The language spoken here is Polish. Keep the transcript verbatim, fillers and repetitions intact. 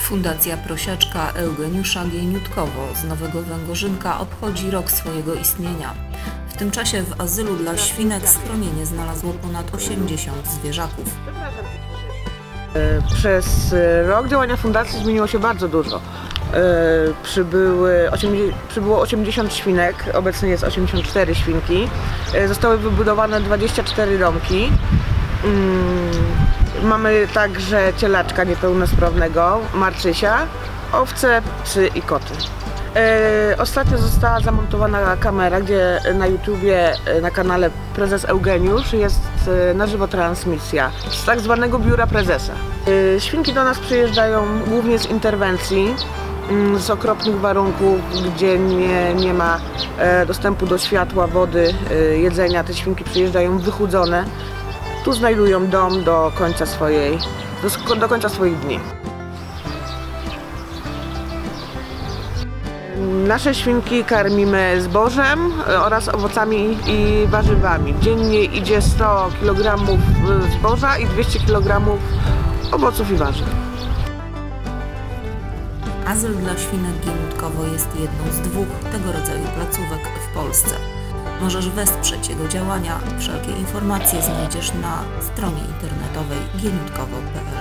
Fundacja Prosiaczka Eugeniusza Gieniutkowo z Nowego Węgorzynka obchodzi rok swojego istnienia. W tym czasie w azylu dla świnek schronienie znalazło ponad osiemdziesiąt zwierzaków. Przez rok działania fundacji zmieniło się bardzo dużo. Przybyły, przybyło osiemdziesiąt świnek, obecnie jest osiemdziesiąt cztery świnki. Zostały wybudowane dwadzieścia cztery domki. Mamy także cielaczka niepełnosprawnego, Marcysia, owce, psy i koty. Ostatnio została zamontowana kamera, gdzie na YouTubie, na kanale Prezes Eugeniusz jest na żywo transmisja z tak zwanego biura prezesa. Świnki do nas przyjeżdżają głównie z interwencji, z okropnych warunków, gdzie nie, nie ma dostępu do światła, wody, jedzenia. Te świnki przyjeżdżają wychudzone. Tu znajdują dom do końca swojej, do, do końca swoich dni. Nasze świnki karmimy zbożem oraz owocami i warzywami. Dziennie idzie sto kilogramów zboża i dwieście kilogramów owoców i warzyw. Azyl dla świnek Gieniutkowo jest jedną z dwóch tego rodzaju placówek w Polsce. Możesz wesprzeć jego działania. Wszelkie informacje znajdziesz na stronie internetowej gieniutkowo kropka p l.